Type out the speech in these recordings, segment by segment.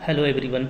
Hello everyone.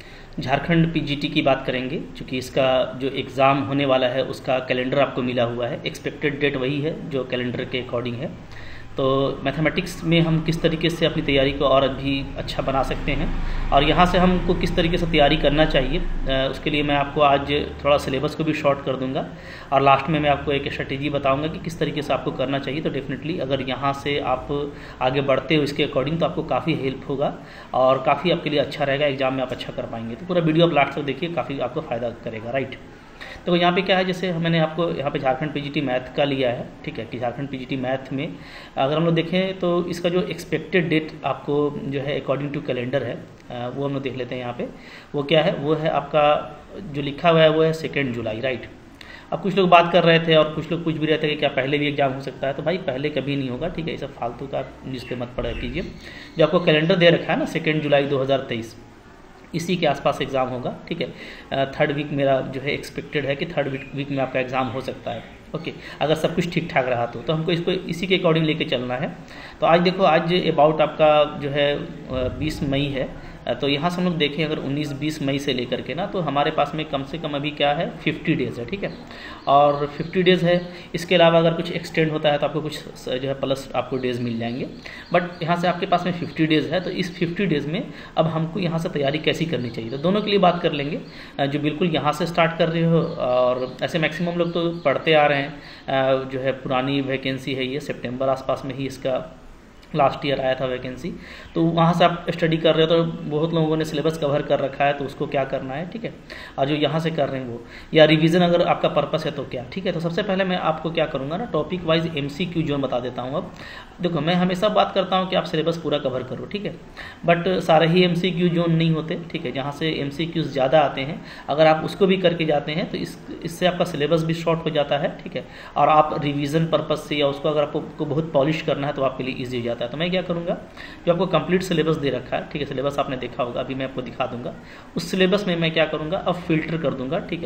Jharkhand PGT की बात करेंगे, क्योंकि इसका जो एग्ज़ाम होने वाला है उसका कैलेंडर आपको मिला हुआ है। एक्सपेक्टेड डेट वही है जो कैलेंडर के अकॉर्डिंग है। तो मैथमेटिक्स में हम किस तरीके से अपनी तैयारी को और भी अच्छा बना सकते हैं और यहाँ से हमको किस तरीके से तैयारी करना चाहिए, उसके लिए मैं आपको आज थोड़ा सिलेबस को भी शॉर्ट कर दूंगा और लास्ट में मैं आपको एक स्ट्रेटेजी बताऊंगा कि किस तरीके से आपको करना चाहिए। तो डेफिनेटली अगर यहाँ से आप आगे बढ़ते हो इसके अकॉर्डिंग तो आपको काफ़ी हेल्प होगा और काफ़ी आपके लिए अच्छा रहेगा, एग्जाम में आप अच्छा कर पाएंगे। तो पूरा वीडियो आप लास्ट तक देखिए, काफ़ी आपको फ़ायदा करेगा। राइट, तो यहाँ पे क्या है, जैसे मैंने आपको यहाँ पे झारखंड पीजीटी मैथ का लिया है, ठीक है, कि झारखंड पीजीटी मैथ में अगर हम लोग देखें तो इसका जो एक्सपेक्टेड डेट आपको जो है अकॉर्डिंग टू कैलेंडर है, वो हम लोग देख लेते हैं। यहाँ पे वो क्या है, वो है आपका जो लिखा हुआ है वो है 2 जुलाई। राइट, अब कुछ लोग बात कर रहे थे और कुछ लोग कुछ भी रहते हैं कि क्या पहले भी एग्जाम हो सकता है। तो भाई पहले कभी नहीं होगा, ठीक है, ये सब फालतू का न्यूज़ पे मत पढ़ा कीजिए। जो आपको कैलेंडर दे रखा है ना 2 जुलाई 2023, इसी के आसपास एग्ज़ाम होगा, ठीक है। 3rd वीक मेरा जो है एक्सपेक्टेड है कि 3rd वीक में आपका एग्ज़ाम हो सकता है। ओके, अगर सब कुछ ठीक ठाक रहा तो हमको इसको इसी के अकॉर्डिंग लेके चलना है। तो आज देखो, आज अबाउट आपका जो है 20 मई है। तो यहाँ से हम लोग देखें अगर 19-20 मई से लेकर के ना, तो हमारे पास में कम से कम अभी क्या है 50 डेज़ है, ठीक है। और 50 डेज़ है, इसके अलावा अगर कुछ एक्सटेंड होता है तो आपको कुछ जो है प्लस आपको डेज़ मिल जाएंगे। बट यहाँ से आपके पास में 50 डेज़ है, तो इस 50 डेज़ में अब हमको यहाँ से तैयारी कैसी करनी चाहिए, तो दोनों के लिए बात कर लेंगे। जो बिल्कुल यहाँ से स्टार्ट कर रहे हो और ऐसे मैक्सिमम लोग तो पढ़ते आ रहे हैं, जो है पुरानी वैकेंसी है, ये सितंबर आसपास में ही इसका लास्ट ईयर आया था वैकेंसी, तो वहाँ से आप स्टडी कर रहे हो तो बहुत लोगों ने सिलेबस कवर कर रखा है, तो उसको क्या करना है, ठीक है। और जो यहाँ से कर रहे हैं वो, या रिवीजन अगर आपका पर्पस है तो क्या, ठीक है। तो सबसे पहले मैं आपको क्या करूँगा ना, टॉपिक वाइज MCQ जोन बता देता हूँ। अब देखो, मैं हमेशा बात करता हूँ कि आप सिलेबस पूरा कवर करो, ठीक है, बट सारे ही MCQ जोन नहीं होते, ठीक है। जहाँ से MCQs ज़्यादा आते हैं, अगर आप उसको भी करके जाते हैं तो इससे आपका सिलेबस भी शॉर्ट हो जाता है, ठीक है। और आप रिवीजन पर्पज से या उसको अगर आपको बहुत पॉलिश करना है तो आपके लिए ईजी हो जाता है। तो मैं क्या करूँगा, जो आपको कंप्लीट सिलेबस दे रखा है, ठीक है, सिलेबस आपने देखा होगा, अभी मैं आपको दिखा दूंगा। उस सिलेबस में मैं क्या करूँगा, अब फिल्टर कर दूंगा, ठीक है।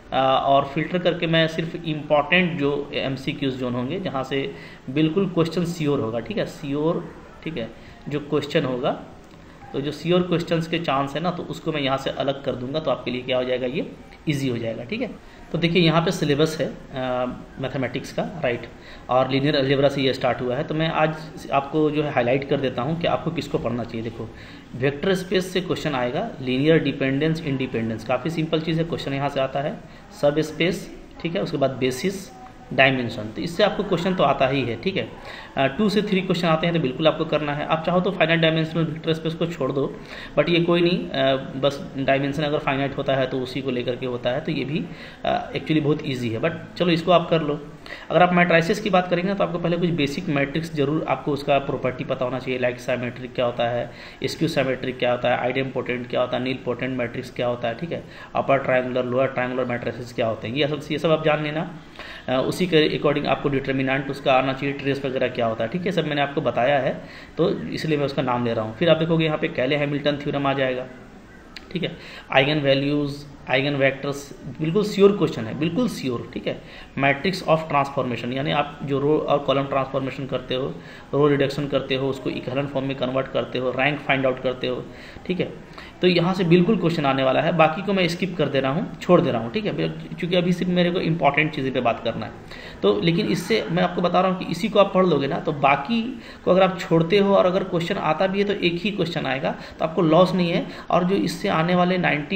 और फिल्टर करके मैं सिर्फ इम्पॉर्टेंट जो MCQs जोन होंगे, जहाँ से बिल्कुल क्वेश्चन श्योर होगा, ठीक है, श्योर, ठीक है, जो क्वेश्चन होगा, तो जो श्योर क्वेश्चंस के चांस है ना, तो उसको मैं यहाँ से अलग कर दूंगा, तो आपके लिए क्या हो जाएगा, ये इजी हो जाएगा, ठीक है। तो देखिए यहाँ पे सिलेबस है मैथमेटिक्स का, राइट, और लीनियर अलजेब्रा से ये स्टार्ट हुआ है। तो मैं आज आपको जो है हाईलाइट कर देता हूँ कि आपको किसको पढ़ना चाहिए। देखो, वेक्टर स्पेस से क्वेश्चन आएगा, लीनियर डिपेंडेंस इंडिपेंडेंस, काफ़ी सिंपल चीज़ है, क्वेश्चन यहाँ से आता है। सब स्पेस, ठीक है, उसके बाद बेसिस, डायमेंशन, तो इससे आपको क्वेश्चन तो आता ही है, ठीक है। 2 से 3 क्वेश्चन आते हैं तो बिल्कुल आपको करना है। आप चाहो तो फाइनाइट डायमेंशनल वेक्टर स्पेस को छोड़ दो, बट ये कोई नहीं, बस डायमेंशन अगर फाइनाइट होता है तो उसी को लेकर के होता है, तो ये भी एक्चुअली बहुत ईजी है, बट चलो इसको आप कर लो। अगर आप मैट्राइसिस की बात करेंगे तो आपको पहले कुछ बेसिक मैट्रिक्स जरूर आपको उसका प्रॉपर्टी पता होना चाहिए, लाइक साइमेट्रिक क्या होता है, स्क्यू साइमेट्रिक क्या होता है, आइडेम्पोटेंट क्या होता है, नील पोटेंट मैट्रिक्स क्या होता है, ठीक है, upper triangular lower triangular matrices क्या होते हैं, ये सब आप जान लेना। उसी के अकॉर्डिंग आपको डिटर्मिनेंट उसका आना चाहिए, ट्रेस वगैरह क्या होता है, ठीक है, सब मैंने आपको बताया है, तो इसलिए मैं उसका नाम ले रहा हूँ। फिर आप देखोगे यहाँ पे कैले हैमिल्टन थ्योरम आ जाएगा, ठीक है, आइगन वैल्यूज़, आइगन वेक्टर्स, बिल्कुल श्योर क्वेश्चन है, बिल्कुल श्योर, ठीक है। मैट्रिक्स ऑफ ट्रांसफॉर्मेशन, यानी आप जो रो और कॉलम ट्रांसफॉर्मेशन करते हो, रो रिडक्शन करते हो, उसको इक्विवेलेंट फॉर्म में कन्वर्ट करते हो, रैंक फाइंड आउट करते हो, ठीक है। तो यहाँ से बिल्कुल क्वेश्चन आने वाला है, बाकी को मैं स्किप कर दे रहा हूँ, छोड़ दे रहा हूँ, ठीक है, क्योंकि अभी सिर्फ मेरे को इंपॉर्टेंट चीज़ें पे बात करना है। तो लेकिन इससे मैं आपको बता रहा हूँ कि इसी को आप पढ़ लोगे ना, तो बाकी को अगर आप छोड़ते हो और अगर क्वेश्चन आता भी है तो एक ही क्वेश्चन आएगा, तो आपको लॉस नहीं है। और जो इससे आने वाले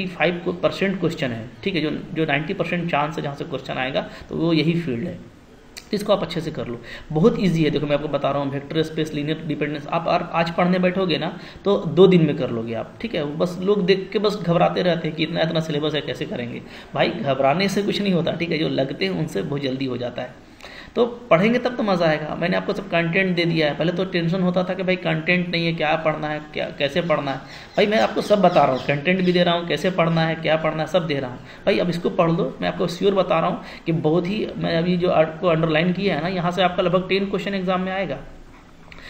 95% क्वेश्चन है, ठीक है, जो 90% चांस है जहाँ से क्वेश्चन आएगा, तो वो यही फील्ड है, तो इसको आप अच्छे से कर लो, बहुत इजी है। देखो मैं आपको बता रहा हूँ, वेक्टर स्पेस, लीनियर डिपेंडेंस, आप आज पढ़ने बैठोगे ना तो 2 दिन में कर लोगे आप, ठीक है। बस लोग देख के बस घबराते रहते हैं कि इतना सिलेबस है, कैसे करेंगे। भाई घबराने से कुछ नहीं होता, ठीक है, जो लगते हैं उनसे बहुत जल्दी हो जाता है। तो पढ़ेंगे तब तो मज़ा आएगा। मैंने आपको सब कंटेंट दे दिया है, पहले तो टेंशन होता था कि भाई कंटेंट नहीं है, क्या पढ़ना है, क्या कैसे पढ़ना है। भाई मैं आपको सब बता रहा हूँ, कंटेंट भी दे रहा हूँ, कैसे पढ़ना है, क्या पढ़ना है, सब दे रहा हूँ। भाई अब इसको पढ़ लो, मैं आपको श्योर बता रहा हूँ कि बहुत ही, मैं अभी जो आपको अंडरलाइन किया है ना, यहाँ से आपका लगभग 10 क्वेश्चन एग्जाम में आएगा।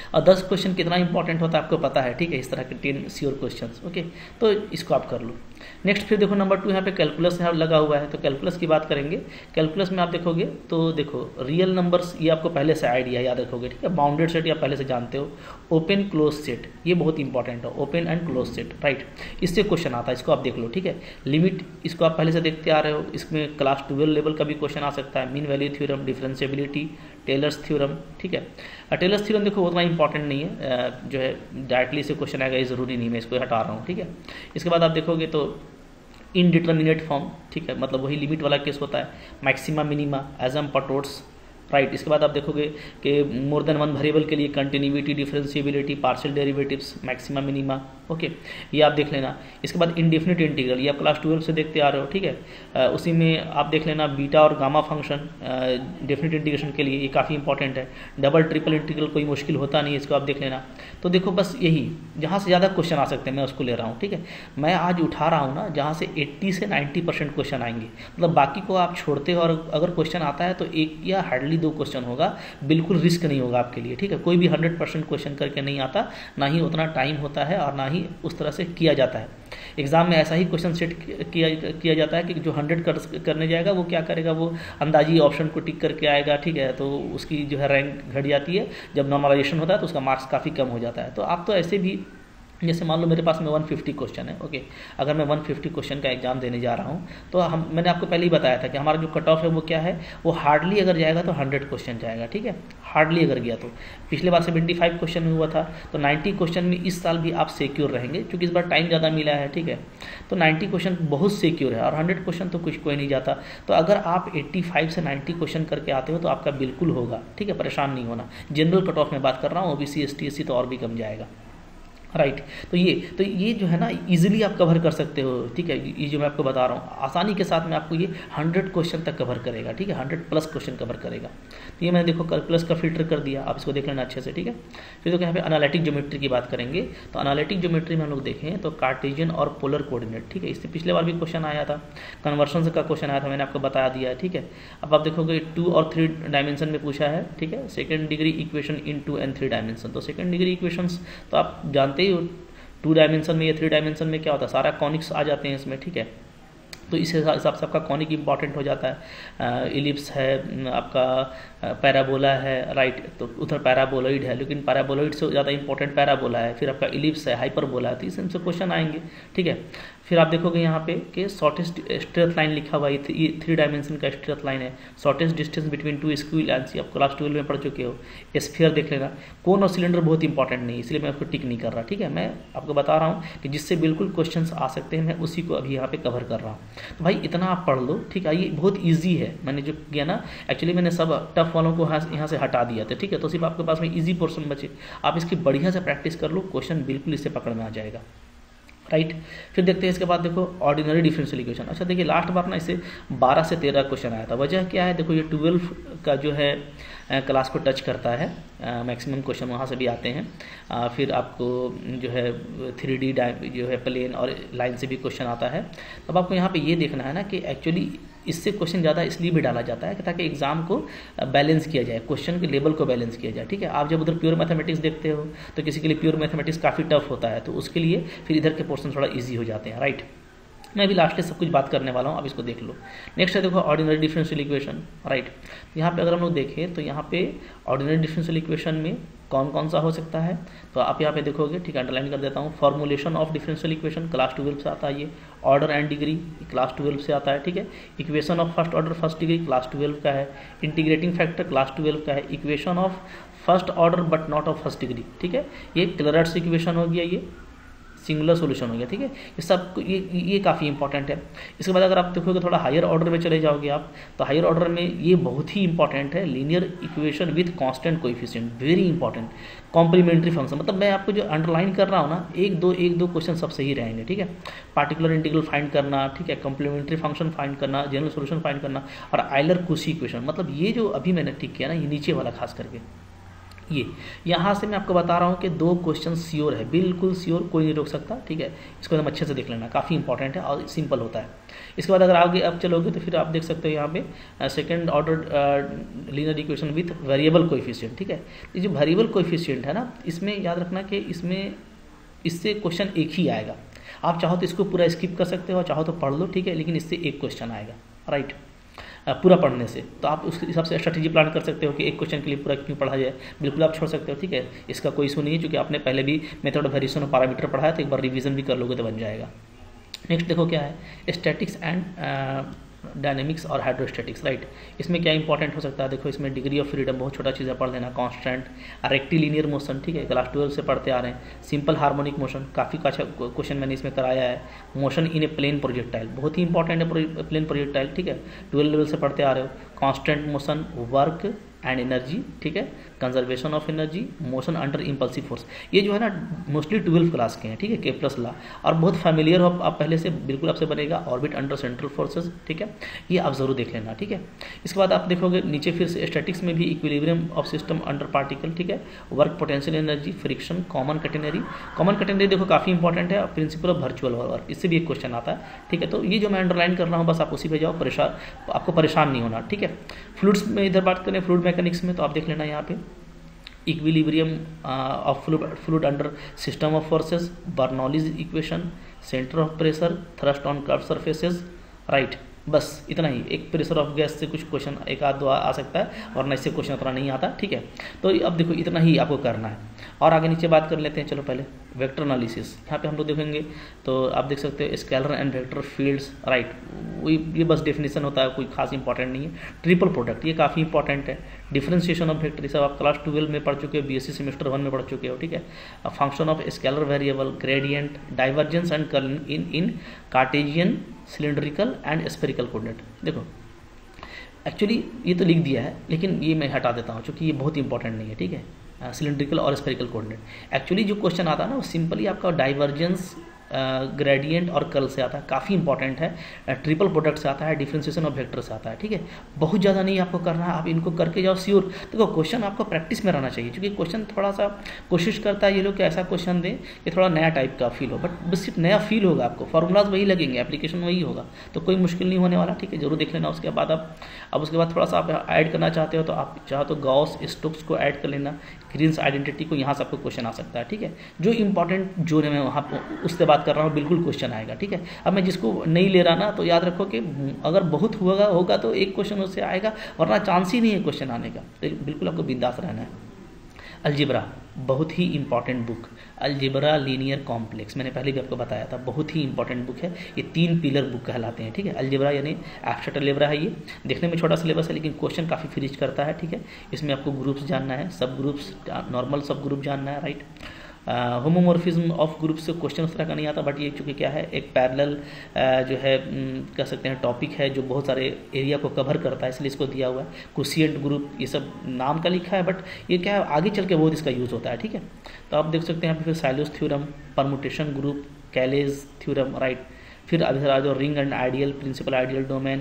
और 10 क्वेश्चन कितना इंपॉर्टेंट होता है आपको पता है, ठीक है, इस तरह के 10 श्योर क्वेश्चन। ओके, तो इसको आप कर लो। नेक्स्ट फिर देखो नंबर 2 यहाँ पे कैलकुलस यहाँ लगा हुआ है, तो कैलकुलस की बात करेंगे। कैलकुलस में आप देखोगे तो देखो रियल नंबर्स ये आपको पहले से आइडिया याद रखोगे, ठीक है। बाउंडेड सेट या पहले से जानते हो, ओपन क्लोज सेट ये बहुत इंपॉर्टेंट है, open and close set, right. इससे क्वेश्चन आता है, इसको आप देख लो, ठीक है। लिमिट इसको आप पहले से देखते आ रहे हो, इसमें क्लास 12 लेवल का भी क्वेश्चन आ सकता है। Mean value theorem, differentiability, Taylor's theorem, ठीक है। टेलर्स थ्योरम देखो उतना इंपॉर्टेंट नहीं है, जो है डायरेक्टली से क्वेश्चन आएगा ये ज़रूरी नहीं, मैं इसको हटा रहा हूँ, ठीक है। इसके बाद आप देखोगे तो इनडिटर्मिनेट फॉर्म, ठीक है, मतलब वही लिमिट वाला केस होता है। Maxima minima, asymptotes, right. इसके बाद आप देखोगे कि मोर देन वन वेरिएबल के लिए continuity, differentiability, partial derivatives, maxima minima, okay, ये आप देख लेना। इसके बाद इंडेफिनिट इंटीग्रल, ये आप क्लास 12 से देखते आ रहे हो, ठीक है। उसी में आप देख लेना बीटा और गामा फंक्शन डेफिनिट इंटीग्रेशन के लिए, ये काफ़ी इंपॉर्टेंट है। डबल ट्रिपल इंटीग्रल कोई मुश्किल होता नहीं है, इसको आप देख लेना। तो देखो बस यही, जहाँ से ज़्यादा क्वेश्चन आ सकते हैं मैं उसको ले रहा हूँ, ठीक है। मैं आज उठा रहा हूँ ना जहाँ से 80 से 90% क्वेश्चन आएंगे, मतलब बाकी को आप छोड़ते हो और अगर क्वेश्चन आता है तो एक या हार्डली 2 क्वेश्चन होगा, बिल्कुल रिस्क नहीं होगा आपके लिए, ठीक है। कोई भी 100% क्वेश्चन करके नहीं आता, ना ही उतना टाइम होता है और ना ही उस तरह से किया जाता है। एग्जाम में ऐसा ही क्वेश्चन सेट किया जाता है कि जो 100 करने जाएगा वो क्या करेगा, वो अंदाजी ऑप्शन को टिक करके आएगा, ठीक है। तो उसकी जो है रैंक घट जाती है, जब नॉर्मलाइजेशन होता है तो उसका मार्क्स काफ़ी कम हो जाता है। तो आप तो ऐसे भी, जैसे मान लो मेरे पास में 150 क्वेश्चन है, ओके, अगर मैं 150 क्वेश्चन का एग्जाम देने जा रहा हूँ तो मैंने आपको पहले ही बताया था कि हमारा जो कट ऑफ है वो क्या है, वो हार्डली अगर जाएगा तो 100 क्वेश्चन जाएगा, ठीक है। हार्डली अगर गया तो पिछले बार 75 क्वेश्चन में हुआ था, तो 90 क्वेश्चन में इस साल भी आप सिक्योर रहेंगे, क्योंकि इस बार टाइम ज़्यादा मिला है, ठीक है। तो 90 क्वेश्चन बहुत सिक्योर है और 100 क्वेश्चन तो कुछ कोई नहीं जाता। तो अगर आप 85 से 90 क्वेश्चन करके आते हो तो आपका बिल्कुल होगा, ठीक है, परेशान नहीं होना। जनरल कट ऑफ में बात कर रहा हूँ, OBC ST SC तो और भी कम जाएगा, राइट। तो ये जो है ना इजीली आप कवर कर सकते हो, ठीक है। ये जो मैं आपको बता रहा हूँ आसानी के साथ में आपको ये 100 क्वेश्चन तक कवर करेगा, ठीक है, 100+ क्वेश्चन कवर करेगा। तो ये मैंने देखो कैलकुलस का फिल्टर कर दिया, आप इसको देख लेना अच्छे से, ठीक है। फिर देखो यहाँ पे एनालिटिक ज्योमेट्री की बात करेंगे, तो एनालिटिक ज्योमेट्री में हम लोग देखें तो कार्टेशियन और पोलर कोऑर्डिनेट, ठीक है। इससे पिछले बार भी क्वेश्चन आया था, कन्वर्शन का क्वेश्चन आया था, मैंने आपको बता दिया है, ठीक है। अब आप देखोगे 2 और 3 डायमेंशन में पूछा है, ठीक है, second degree equation in 2 and 3 dimension. तो सेकेंड डिग्री इक्वेशंस तो आप जानते ही हो, 2 डायमेंशन में या 3 डायमेंशन में क्या होता है, सारा कॉनिक्स आ जाते हैं इसमें, ठीक है। तो इस हिसाब से आपका कॉनिक इंपॉर्टेंट हो जाता है। इलिप्स है आपका, पैराबोला है, राइट, तो उधर पैराबोलॉइड है, लेकिन पैराबोलॉइड से ज़्यादा इंपॉर्टेंट पैराबोला है। फिर आपका इलिप्स है, हाइपरबोला है, तो इस से क्वेश्चन आएंगे, ठीक है। फिर आप देखोगे यहाँ पे कि शॉर्टेस्ट स्ट्रेट लाइन लिखा हुआ है, ये 3 डायमेंशन का स्ट्रेट लाइन है। Shortest distance between 2 skew and आप क्लास 12 में पढ़ चुके हो। स्फीयर देख लेना। कोन और सिलेंडर बहुत इंपॉर्टेंट नहीं, इसलिए मैं उसको टिक नहीं कर रहा, ठीक है। मैं आपको बता रहा हूँ कि जिससे बिल्कुल क्वेश्चन आ सकते हैं, मैं उसी को अभी यहाँ पे कवर कर रहा हूँ। तो भाई इतना आप पढ़ लो, ठीक है। ये बहुत ईजी है, मैंने जो किया ना, एक्चुअली मैंने सब टफ वालों को यहाँ से हटा दिया था, ठीक है। तो सिर्फ आपके पास में ईजी पोर्शन बचे, आप इसकी बढ़िया से प्रैक्टिस कर लो, क्वेश्चन बिल्कुल इससे पकड़ में आ जाएगा, राइट। फिर देखते हैं इसके बाद देखो ऑर्डिनरी डिफरेंशियल इक्वेशन। अच्छा देखिए लास्ट बार ना इसे 12 से 13 क्वेश्चन आया था। वजह क्या है, देखो ये 12 का जो है क्लास को टच करता है, मैक्सिमम क्वेश्चन वहाँ से भी आते हैं। फिर आपको जो है 3D जो है प्लेन और लाइन से भी क्वेश्चन आता है। तब आपको यहाँ पे ये देखना है ना कि एक्चुअली इससे क्वेश्चन ज़्यादा इसलिए भी डाला जाता है कि ताकि एग्जाम को बैलेंस किया जाए, क्वेश्चन के लेवल को बैलेंस किया जाए, ठीक है। आप जब उधर प्योर मैथमेटिक्स देखते हो तो किसी के लिए प्योर मैथमेटिक्स काफ़ी टफ होता है, तो उसके लिए फिर इधर के पोर्शन थोड़ा ईजी हो जाते हैं, राइट। मैं अभी लास्ट में सब कुछ बात करने वाला हूँ, आप इसको देख लो। नेक्स्ट है देखो ऑर्डिनरी डिफरेंशियल इक्वेशन, राइट। यहाँ पे अगर हम लोग देखें तो यहाँ पे ऑर्डिनरी डिफरेंशियल इक्वेशन में कौन कौन सा हो सकता है, तो आप यहाँ पे देखोगे, ठीक है, अंडरलाइन कर देता हूँ। Formulation of differential equation class 12 से आता है, ये ऑर्डर एंड डिग्री क्लास 12 से आता है, ठीक है। Equation of first order first degree class 12 का है। इंटीग्रेटिंग फैक्टर क्लास 12 का है। Equation of first order but not of first degree, ठीक है। ये क्लरट्स इक्वेशन हो गया, ये सिंगुलर सॉल्यूशन हो गया, ठीक है। ये सब ये काफ़ी इंपॉर्टेंट है। इसके बाद अगर आप देखोगे थोड़ा हायर ऑर्डर में चले जाओगे आप, तो हायर ऑर्डर में ये बहुत ही इंपॉर्टेंट है, linear equation with constant coefficient, very important. Complementary function, मतलब मैं आपको जो अंडरलाइन कर रहा हूँ ना, एक दो क्वेश्चन सब सही रहेंगे, ठीक है। पार्टिकुलर इंटीग्रल फाइंड करना, ठीक है, कॉम्प्लीमेंट्री फंक्शन फाइंड करना, जनरल सॉल्यूशन फाइंड करना, और आइलर कुशी इक्वेशन, मतलब ये जो अभी मैंने ठीक किया ना, ये नीचे वाला खास करके ये यहाँ से मैं आपको बता रहा हूँ कि 2 क्वेश्चन श्योर है, बिल्कुल श्योर, कोई नहीं रोक सकता, ठीक है। इसको एकदम अच्छे से देख लेना, काफ़ी इंपॉर्टेंट है और सिंपल होता है। इसके बाद अगर आगे अब चलोगे तो फिर आप देख सकते हो यहाँ पे second order linear equation with variable coefficient, ठीक है। ये जो वेरिएबल कोएफिशिएंट है ना, इसमें याद रखना कि इससे क्वेश्चन एक ही आएगा। आप चाहो तो इसको पूरा स्किप कर सकते हो, चाहो तो पढ़ लो, ठीक है, लेकिन इससे एक क्वेश्चन आएगा, राइट, पूरा पढ़ने से। तो आप उस हिसाब से स्ट्रैटेजी प्लान कर सकते हो कि एक क्वेश्चन के लिए पूरा क्यों पढ़ा जाए, बिल्कुल आप छोड़ सकते हो, ठीक है। इसका कोई इशू नहीं है, क्योंकि आपने पहले भी मेथड ऑफ वेरिएशन और पैरामीटर पढ़ा है, तो एक बार रिवीजन भी कर लोगे तो बन जाएगा। नेक्स्ट देखो क्या है, स्टैटिक्स एंड डायनेमिक्स और हाइड्रोस्टैटिक्स, राइट। इसमें क्या इंपॉर्टेंट हो सकता है, देखो इसमें डिग्री ऑफ फ्रीडम, बहुत छोटा चीज़ है, पढ़ लेना। कांस्टेंट, रेक्टिलिनियर मोशन, ठीक है, क्लास 12 से पढ़ते आ रहे हैं। सिंपल हार्मोनिक मोशन, काफ़ी अच्छा क्वेश्चन मैंने इसमें कराया है। Motion in a plane projectile, बहुत ही इंपॉर्टेंट है प्लेन प्रोजेक्टाइल, ठीक है, 12 लेवल से पढ़ते आ रहे हो। Constant motion, work and energy, ठीक है, conservation of energy, motion under impulsive force, ये जो है ना मोस्टली 12 क्लास के हैं, ठीक है, के प्लस ला, और बहुत फैमिलियर हो आप पहले से, बिल्कुल आपसे बनेगा। ऑर्बिट अंडर सेंट्रल फोर्सेस, ठीक है, ये आप जरूर देख लेना, ठीक है। इसके बाद आप देखोगे नीचे फिर से स्टैटिक्स में भी equilibrium of system under particle, ठीक है, work potential energy, friction, common catenary. Common catenary देखो काफ़ी इंपॉर्टेंट है, प्रिंसिपल ऑफ वर्चुअल वर्क, इससे भी एक क्वेश्चन आता है, ठीक है। तो ये जो मैं अंडरलाइन कर रहा हूँ बस आप उसी पे जाओ, आपको परेशान नहीं होना, ठीक है। फ्लूइड्स में इधर बात करें, फ्लूइड मैकेनिक्स में, तो आप देख लेना यहाँ पे equilibrium of fluid under system of forces, Bernoulli's equation, centre of pressure, thrust on curve surfaces, right. बस इतना ही। एक प्रेशर ऑफ गैस से कुछ क्वेश्चन एक आध दो आ सकता है, वरना इससे क्वेश्चन उतना नहीं आता, ठीक है। तो अब देखो इतना ही आपको करना है, और आगे नीचे बात कर लेते हैं। चलो पहले वेक्टर एनालिसिस, यहाँ पे हम लोग देखेंगे, तो आप देख सकते हो scalar and vector fields, right, ये बस डेफिनेशन होता है, कोई खास इंपॉर्टेंट नहीं है। ट्रिपल प्रोडक्ट, ये काफ़ी इंपॉर्टेंट है। डिफरेंशिएशन ऑफ वेक्टर, सब आप क्लास 12 में पढ़ चुके हो, बीएससी सेमेस्टर 1 में पढ़ चुके हो, ठीक है। Function of scalar variable, gradient, divergence and curling in Cartesian, cylindrical and spherical coordinate. देखो एक्चुअली ये तो लिख दिया है, लेकिन ये मैं हटा देता हूँ क्योंकि ये बहुत इंपॉर्टेंट नहीं है, ठीक है। सिलिंड्रिकल और स्फेरिकल कोऑर्डिनेट, एक्चुअली जो क्वेश्चन आता है ना वो सिंपली आपका डाइवर्जेंस, ग्रेडियंट और कर्ल से आता है, काफ़ी इंपॉर्टेंट है। ट्रिपल प्रोडक्ट से आता है, डिफरेंशिएशन ऑफ वेक्टर से आता है, ठीक है। बहुत ज़्यादा नहीं आपको करना है, आप इनको करके जाओ श्योर। देखो क्वेश्चन आपको प्रैक्टिस में रहना चाहिए, क्योंकि क्वेश्चन थोड़ा सा कोशिश करता है ये लोग कि ऐसा क्वेश्चन दें कि थोड़ा नया टाइप का फील हो, बट बस सिर्फ नया फील होगा, आपको फॉर्मूलाज वही लगेंगे, एप्लीकेशन वही होगा, तो कोई मुश्किल नहीं होने वाला, ठीक है। जरूर देख लेना। उसके बाद अब उसके बाद थोड़ा सा आप ऐड करना चाहते हो तो आप चाहो तो गॉस स्टोक्स को ऐड कर लेना, ग्रीन्स आइडेंटिटी को, यहाँ से आपको क्वेश्चन आ सकता है, ठीक है। जो इंपॉर्टेंट जो मैं वहाँ उससे बात कर रहा हूँ बिल्कुल क्वेश्चन आएगा, ठीक है। अब मैं जिसको नहीं ले रहा ना, तो याद रखो कि अगर बहुत होगा तो एक क्वेश्चन उससे आएगा, वरना चांस ही नहीं है क्वेश्चन आने का, तो बिल्कुल आपको बिंदास रहना है। अलजेब्रा, बहुत ही important book, algebra linear complex, मैंने पहले भी आपको बताया था, बहुत ही इंपॉर्टेंट बुक है। ये 3 पिलर बुक कहलाते हैं, ठीक है। अलजेब्रा यानी एब्स्ट्रैक्ट अलजेब्रा है, ये देखने में छोटा सिलेबस है लेकिन क्वेश्चन काफ़ी फिनिश करता है, ठीक है। इसमें आपको ग्रुप्स जानना है, सब ग्रुप्स, नॉर्मल सब ग्रुप जानना है, राइट। होमोमॉर्फिज्म ऑफ ग्रुप से क्वेश्चन उस तरह का नहीं आता, बट ये चूँकि क्या है, एक पैरेलल जो है कह सकते हैं टॉपिक है जो बहुत सारे एरिया को कवर करता है, इसलिए इसको दिया हुआ है। क्वोशिएंट ग्रुप, ये सब नाम का लिखा है, बट ये क्या है आगे चल के बहुत इसका यूज़ होता है, ठीक है। तो आप देख सकते हैं यहाँ पे फिर Sylow's theorem, permutation group, Cayley's theorem, right. फिर अभी आ जाओ ring and ideal, principal ideal domain,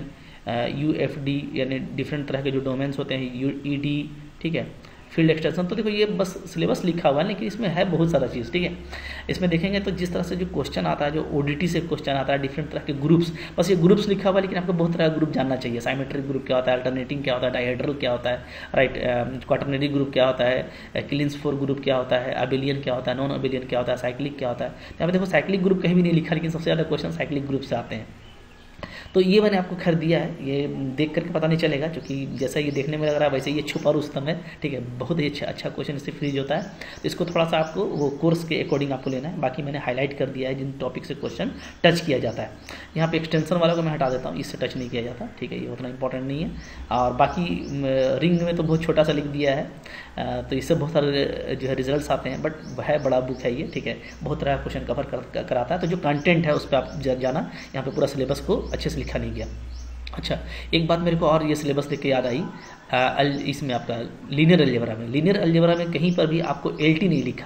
UFD यानी डिफरेंट तरह के जो डोमेन्स होते हैं, UED, ठीक है। फील्ड एक्सटेंशन, तो देखो ये बस सिलेबस लिखा हुआ है, लेकिन इसमें है बहुत सारा चीज़, ठीक है। इसमें देखेंगे तो जिस तरह से जो क्वेश्चन आता है, जो ODT से क्वेश्चन आता है, डिफरेंट तरह के ग्रुप्स, बस ये ग्रुप्स लिखा हुआ है, लेकिन आपको बहुत तरह का ग्रुप जानना चाहिए। साइमेट्रिक ग्रुप क्या होता है, अल्टरनेटिंग क्या होता है, डायहेड्रल क्या होता है, राइट, क्वाटरनरी ग्रुप क्या होता है, क्लींस फोर ग्रुप क्या होता है, अबेलियन क्या होता है, नॉन अबेलियन क्या होता है, साइक्लिक क्या होता है। यहाँ पे देखो साइक्लिक ग्रुप कहीं भी नहीं लिखा, लेकिन सबसे ज़्यादा क्वेश्चन साइक्लिक ग्रुप से आते हैं। तो ये मैंने आपको खरीद दिया है, ये देख करके पता नहीं चलेगा, क्योंकि जैसा ये देखने में लग रहा है वैसे ये छुपा रुस्तम है, ठीक है। बहुत ही अच्छा क्वेश्चन इससे फ्रीज होता है, तो इसको थोड़ा सा आपको वो कोर्स के अकॉर्डिंग आपको लेना है। बाकी मैंने हाईलाइट कर दिया है जिन टॉपिक से क्वेश्चन टच किया जाता है। यहाँ पे एक्सटेंशन वाला को मैं हटा देता हूँ, इससे टच नहीं किया जाता, ठीक है, ये उतना इंपॉर्टेंट नहीं है। और बाकी रिंग में तो बहुत छोटा सा लिख दिया है, तो इससे बहुत सारे जो है रिजल्ट्स आते हैं, बट है बड़ा बुक है ये, ठीक है। बहुत तरह का क्वेश्चन कवर कराता है, तो जो कंटेंट है उस पर आप जाना, यहाँ पे पूरा सिलेबस को अच्छे से लिखा नहीं गया। अच्छा, एक बात मेरे को और ये सिलेबस देख के याद आई, इसमें आपका लीनियर अलजेब्रा में कहीं पर भी आपको LT नहीं लिखा,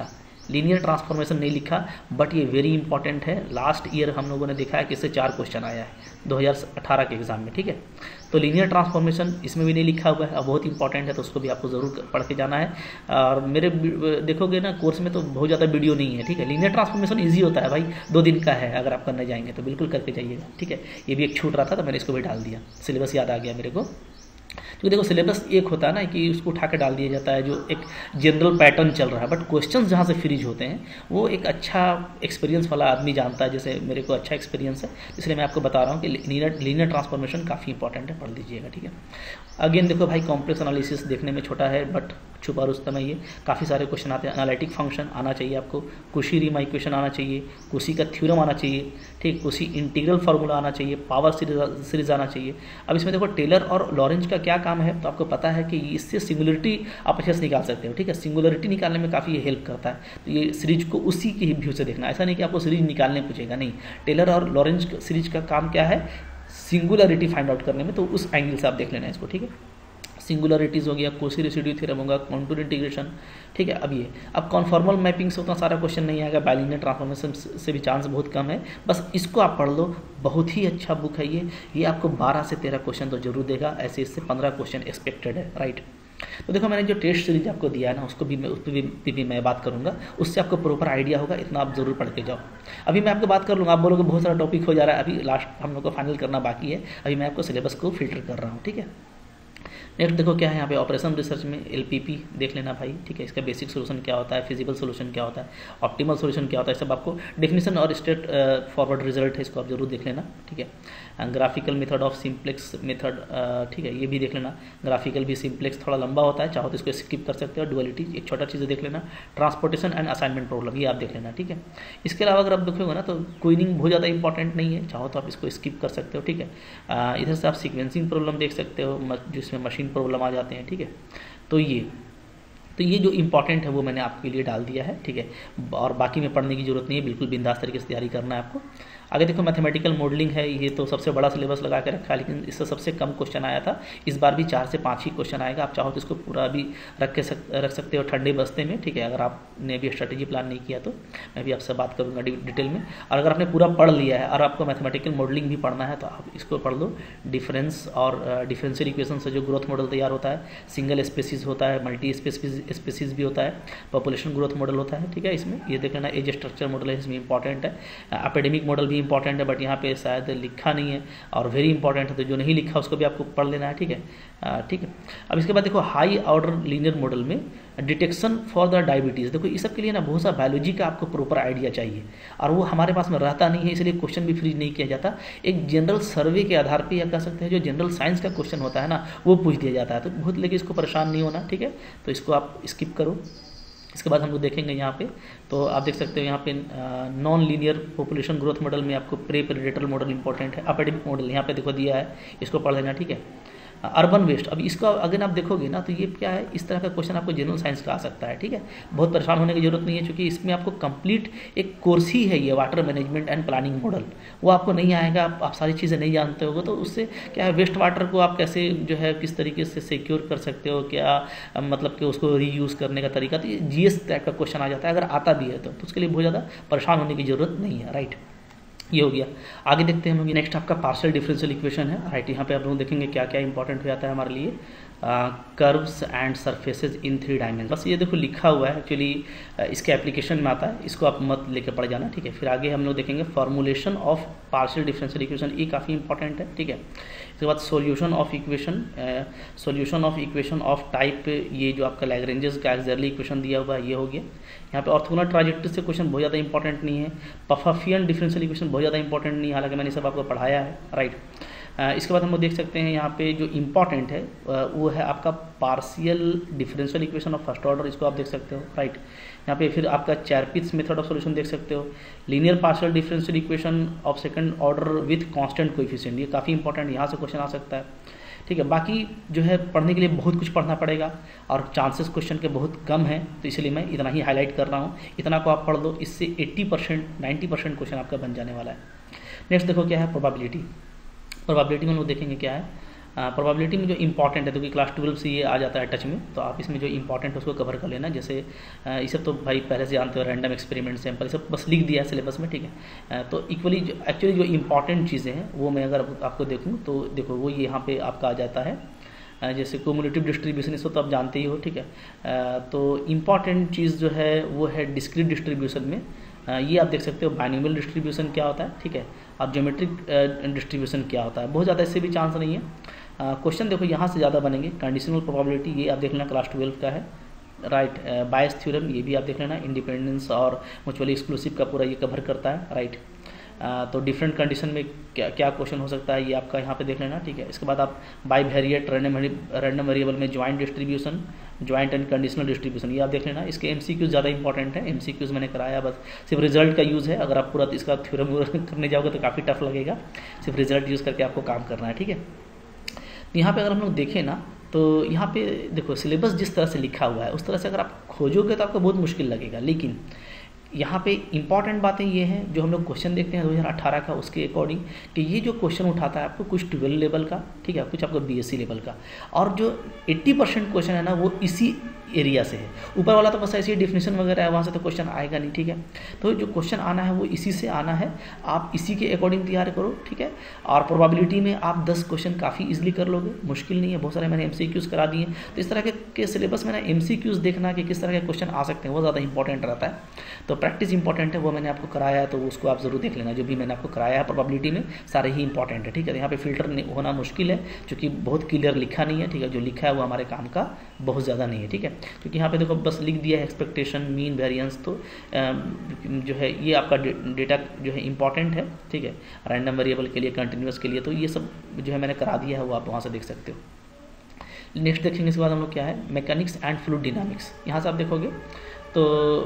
लीनियर ट्रांसफॉर्मेशन नहीं लिखा, बट ये वेरी इंपॉर्टेंट है। लास्ट ईयर हम लोगों ने देखा है कि इससे 4 क्वेश्चन आया है 2018 के एग्जाम में, ठीक है। तो लीनियर ट्रांसफॉर्मेशन इसमें भी नहीं लिखा हुआ है, अब बहुत इंपॉर्टेंट है, तो उसको भी आपको ज़रूर पढ़ के जाना है। और मेरे देखोगे ना कोर्स में तो बहुत ज़्यादा वीडियो नहीं है, ठीक है। लीनियर ट्रांसफॉर्मेशन ईजी होता है भाई, 2 दिन का है, अगर आप करने जाएंगे तो बिल्कुल करके जाइएगा, ठीक है। ये भी एक छूट रहा था तो मैंने इसको भी डाल दिया, सिलेबस याद आ गया मेरे को। क्योंकि देखो सिलेबस एक होता है ना कि उसको उठा के डाल दिया जाता है, जो एक जनरल पैटर्न चल रहा है, बट क्वेश्चंस जहाँ से फ्रीज होते हैं वो एक अच्छा एक्सपीरियंस वाला आदमी जानता है, जैसे मेरे को अच्छा एक्सपीरियंस है, इसलिए मैं आपको बता रहा हूँ कि लीनियर ट्रांसफॉर्मेशन काफ़ी इंपॉर्टेंट है, पढ़ लीजिएगा, ठीक है। अगेन देखो भाई, कॉम्प्लेक्स एनालिसिस देखने में छोटा है बट छुपा रुस्तम है, ये काफ़ी सारे क्वेश्चन आते हैं। एनालिटिक फंक्शन आना चाहिए आपको, कुशी रीमान इक्वेशन आना चाहिए, कुशी का थ्योरम आना चाहिए, ठीक, कुशी इंटीग्रल फार्मूला आना चाहिए, पावर सीरीज आना चाहिए। अब इसमें देखो टेलर और लॉरेंज का क्या काम है, तो आपको पता है कि इससे सिंगुलरिटी आप अच्छे से निकाल सकते हो, ठीक है। सिंगुलरिटी निकालने में काफ़ी हेल्प करता है, तो ये सीरीज को उसी के व्यू से देखना, ऐसा नहीं कि आपको सीरीज निकालने पूछेगा, नहीं। टेलर और लॉरेंज सीरीज का काम क्या है, सिंगुलरिटी फाइंड आउट करने में, तो उस एंगल से आप देख लेना इसको, ठीक है। सिंगुलरिटीज़ हो गया, कोशी रेसिड्यू थ्योरम होगा, कॉन्टूर इंटीग्रेशन, ठीक है। अब कॉन्फॉर्मल मैपिंग से उतना सारा क्वेश्चन नहीं आएगा, बाइलिनियर ट्रांसफॉर्मेशन से भी चांस बहुत कम है, बस इसको आप पढ़ लो, बहुत ही अच्छा बुक है ये आपको 12 से 13 क्वेश्चन तो जरूर देगा, ऐसे इससे 15 क्वेश्चन एक्सपेक्टेड है, राइट। तो देखो मैंने जो टेस्ट सीरीज आपको दिया है ना, उसको भी मैं उस पर भी मैं बात करूंगा, उससे आपको प्रॉपर आइडिया होगा, इतना आप जरूर पढ़ के जाओ। अभी मैं आपको बात कर लूँगा, आप बोलोगे बहुत सारा टॉपिक हो जा रहा है, अभी लास्ट हम लोग को फाइनल करना बाकी है, अभी मैं आपको सिलेबस को फिल्टर कर रहा हूँ, ठीक है। नेक्स्ट देखो क्या है यहाँ पे, ऑपरेशन रिसर्च में एलपीपी देख लेना भाई, ठीक है। इसका बेसिक सोल्यूशन क्या होता है, फिजिबल सोल्यूशन क्या होता है, ऑप्टिमल सोल्यूशन क्या होता है, सब आपको डेफिनेशन और स्ट्रेट फॉरवर्ड रिजल्ट है, इसको आप जरूर देख लेना, ठीक है। Graphical method of simplex method, ठीक है, ये भी देख लेना। ग्राफिकल भी सिंप्लेक्स थोड़ा लंबा होता है, चाहो तो इसको स्किप कर सकते हो। डुअलिटी एक छोटा चीज़ देख लेना। ट्रांसपोर्टेशन एंड असाइनमेंट प्रॉब्लम, ये आप देख लेना, ठीक है। इसके अलावा अगर आप देखोगे ना तो क्वीनिंग बहुत ज़्यादा इंपॉर्टेंट नहीं है, चाहो तो आप इसको स्किप कर सकते हो, ठीक है। इधर से आप सीक्वेंसिंग प्रॉब्लम देख सकते हो, जिसमें मशीन प्रॉब्लम आ जाते हैं, ठीक है। तो ये जो इंपॉर्टेंट है वो मैंने आपके लिए डाल दिया है, ठीक है। और बाकी में पढ़ने की जरूरत नहीं है, बिल्कुल बिंदास तरीके से तैयारी करना है आपको। आगे देखो मैथमेटिकल मॉडलिंग है, ये तो सबसे बड़ा सिलेबस लगा के रखा है, लेकिन इससे सबसे कम क्वेश्चन आया था, इस बार भी 4 से 5 ही क्वेश्चन आएगा। आप चाहो तो इसको पूरा भी रख सकते हो ठंडे बस्ते में, ठीक है। अगर आपने भी स्ट्रेटेजी प्लान नहीं किया तो मैं भी आपसे बात करूँगा डिटेल में। और अगर आपने पूरा पढ़ लिया है और आपको मैथमेटिकल मॉडलिंग भी पढ़ना है तो आप इसको पढ़ लो। डिफरेंस और डिफरेंशियल इक्वेशन से जो ग्रोथ मॉडल तैयार होता है, सिंगल स्पेसीज होता है, मल्टी स्पेसीज भी होता है, पॉपुलेशन ग्रोथ मॉडल होता है, ठीक है। इसमें ये देख लेना, एज स्ट्रक्चर मॉडल है, इसमें इंपॉर्टेंट है। एपेडेमिक मॉडल भी इंपॉर्टेंट है, बट यहाँ पे शायद लिखा नहीं है और वेरी इंपॉर्टेंट है, तो जो नहीं लिखा उसको भी आपको पढ़ लेना है, ठीक है, ठीक है। अब इसके बाद देखो हाई ऑर्डर लीनियर मॉडल में डिटेक्शन फॉर द डायबिटीज़, देखो इस सब के लिए ना बहुत सा बायोलॉजी का आपको प्रॉपर आइडिया चाहिए, और वो हमारे पास में रहता नहीं है, इसलिए क्वेश्चन भी फ्रीज नहीं किया जाता। एक जनरल सर्वे के आधार पर या कह सकते हैं जो जनरल साइंस का क्वेश्चन होता है ना, वो पूछ दिया जाता है, तो बहुत लेकिन इसको परेशान नहीं होना, ठीक है। तो इसको आप स्किप करो। इसके बाद हम लोग देखेंगे यहाँ पे, तो आप देख सकते हो यहाँ पे non linear population growth model में आपको प्रेडेटर मॉडल इंपॉर्टेंट है। एपेडेमिक मॉडल यहाँ पे देखो दिया है, इसको पढ़ लेना, ठीक है। अर्बन वेस्ट, अब इसको अगर आप देखोगे ना तो ये क्या है, इस तरह का क्वेश्चन आपको जनरल साइंस का आ सकता है, ठीक है। बहुत परेशान होने की जरूरत नहीं है, क्योंकि इसमें आपको कंप्लीट एक कोर्स ही है ये, water management and planning model, वो आपको नहीं आएगा, आप सारी चीज़ें नहीं जानते होगे, तो उससे क्या है, वेस्ट वाटर को आप कैसे जो है किस तरीके से सिक्योर कर सकते हो, क्या मतलब कि उसको रीयूज़ करने का तरीका, तो ये जीएस टाइप का क्वेश्चन आ जाता है, अगर आता भी है तो उसके लिए बहुत ज़्यादा परेशान होने की जरूरत नहीं है, राइट। ये हो गया। आगे देखते हैं हम लोग, नेक्स्ट आपका पार्शियल डिफरेंशियल इक्वेशन है, राइट। यहाँ पे आप लोग देखेंगे क्या क्या इंपॉर्टेंट हो जाता है हमारे लिए। Curves and surfaces in 3 dimension, बस ये देखो लिखा हुआ है, एक्चुअली इसके एप्लीकेशन में आता है, इसको आप मत लेके पढ़ जाना, ठीक है। फिर आगे हम लोग देखेंगे formulation of partial differential equation, ये काफ़ी इंपॉर्टेंट है, ठीक है। इसके बाद solution of equation of type, ये जो आपका लैग्रेंजेस का एक्सियरली इक्वेशन दिया हुआ है, ये हो गया। यहाँ पे ऑर्थोगोनल ट्राजेक्टरी से क्वेश्चन बहुत ज़्यादा इंपॉर्टेंट नहीं है। पफाफियन डिफरेंशियल इक्वेशन बहुत ज़्यादा इंपॉर्टेंट नहीं है, हालांकि मैंने सब आपको पढ़ाया है, राइट। इसके बाद हम लोग देख सकते हैं यहाँ पे जो इम्पॉर्टेंट है वो है आपका partial differential equation of first order, इसको आप देख सकते हो, राइट। यहाँ पे फिर आपका चैरपिट्स मेथड ऑफ सॉल्यूशन देख सकते हो। Linear partial differential equation of second order with constant coefficient, ये काफ़ी इंपॉर्टेंट, यहाँ से क्वेश्चन आ सकता है, ठीक है। बाकी जो है पढ़ने के लिए बहुत कुछ पढ़ना पड़ेगा और चांसेस क्वेश्चन के बहुत कम हैं, तो इसलिए मैं इतना ही हाईलाइट कर रहा हूँ। इतना को आप पढ़ लो, इससे 80% 90% क्वेश्चन आपका बन जाने वाला है। नेक्स्ट देखो क्या है, प्रोबेबिलिटी में हम लोग देखेंगे क्या है। प्रोबेबिलिटी में जो इंपॉर्टेंट है, तो कि क्लास 12 से ये आ जाता है टच में, तो आप इसमें जो इंपॉर्टेंट है उसको कवर कर लेना। जैसे ये सब तो भाई पहले से जानते हो, रैंडम एक्सपेरिमेंट सैंपल, ये सब बस लिख दिया है सिलेबस में, ठीक है। तो इक्वली जो एक्चुअली जो इंपॉर्टेंट चीज़ें हैं वो मैं अगर आपको देखूँ तो देखो वो यहाँ पे आपका आ जाता है, जैसे क्यूमुलेटिव डिस्ट्रीब्यूशन, इसको तो आप जानते ही हो, ठीक है। तो इम्पॉर्टेंट चीज़ जो है वो है डिस्क्रीट डिस्ट्रीब्यूशन में, ये आप देख सकते हो बाइनोमियल डिस्ट्रीब्यूशन क्या होता है, ठीक है, और ज्योमेट्रिक डिस्ट्रीब्यूशन क्या होता है। बहुत ज़्यादा इससे भी चांस नहीं है। क्वेश्चन देखो यहाँ से ज़्यादा बनेंगे। कंडीशनल प्रोबेबिलिटी ये आप देख लेना, क्लास 12 का है, राइट। बायस थ्योरम ये भी आप देख लेना, इंडिपेंडेंस और म्यूचुअली एक्सक्लूसिव का पूरा ये कवर करता है, राइट। तो डिफरेंट कंडीशन में क्या क्या क्वेश्चन हो सकता है ये आपका यहाँ पे देख लेना, ठीक है। इसके बाद आप बाई वेरिएट रैंडम वेरिएबल में joint distribution, joint and conditional distribution, ये आप देख लेना। इसके एमसीक्यूज ज़्यादा इंपॉर्टेंट है, एमसीक्यूज मैंने कराया, बस सिर्फ रिजल्ट का यूज़ है। अगर आप पूरा इसका थ्योरम करने जाओगे तो काफ़ी टफ लगेगा, सिर्फ रिजल्ट यूज़ करके आपको काम करना है, ठीक है। यहाँ पे अगर हम लोग देखें ना, तो यहाँ पे देखो सिलेबस जिस तरह से लिखा हुआ है उस तरह से अगर आप खोजोगे तो आपको बहुत मुश्किल लगेगा। लेकिन यहाँ पे इंपॉर्टेंट बातें ये हैं, जो हम लोग क्वेश्चन देखते हैं 2018 का, उसके अकॉर्डिंग कि ये जो क्वेश्चन उठाता है आपको कुछ 12 लेवल का, ठीक है, कुछ आपको बीएससी लेवल का, और जो 80% क्वेश्चन है ना वो इसी एरिया से है। ऊपर वाला तो बस ऐसी डिफिनेशन वगैरह है, वहाँ से तो क्वेश्चन आएगा नहीं, ठीक है। तो जो क्वेश्चन आना है वो इसी से आना है, आप इसी के अकॉर्डिंग तैयार करो, ठीक है। और प्रोबेबिलिटी में आप 10 क्वेश्चन काफ़ी इजीली कर लोगे, मुश्किल नहीं है। बहुत सारे मैंने एमसीक्यूज करा दिए, तो इस तरह के सिलेबस में ना एमसीक्यूज देखना कि किस तरह के क्वेश्चन आ सकते हैं वो ज़्यादा इंपॉर्टेंट रहता है। तो प्रैक्टिस इंपॉर्टेंट है, वो मैंने आपको कराया है, तो उसको आप जरूर देख लेना। जो भी मैंने आपको कराया है प्रोबेबिलिटी में सारे ही इंपॉर्टेंट है, ठीक है। यहाँ पे फिल्टर होना मुश्किल है क्योंकि बहुत क्लियर लिखा नहीं है, ठीक है। जो लिखा है वो हमारे काम का बहुत ज़्यादा नहीं है, ठीक है। क्योंकि यहाँ पे देखो बस लिख दिया है एक्सपेक्टेशन, मीन, वेरिएंस, तो जो है ये आपका डेटा जो है इंपॉर्टेंट है, ठीक है। रैंडम वेरिएबल के लिए, कंटिन्यूस के लिए, तो ये सब जो है मैंने करा दिया है, वो आप वहाँ से देख सकते हो। नेक्स्ट देखेंगे इसके बाद हम लोग क्या है, मैकेनिक्स एंड फ्लूइड डायनामिक्स। यहाँ से आप देखोगे तो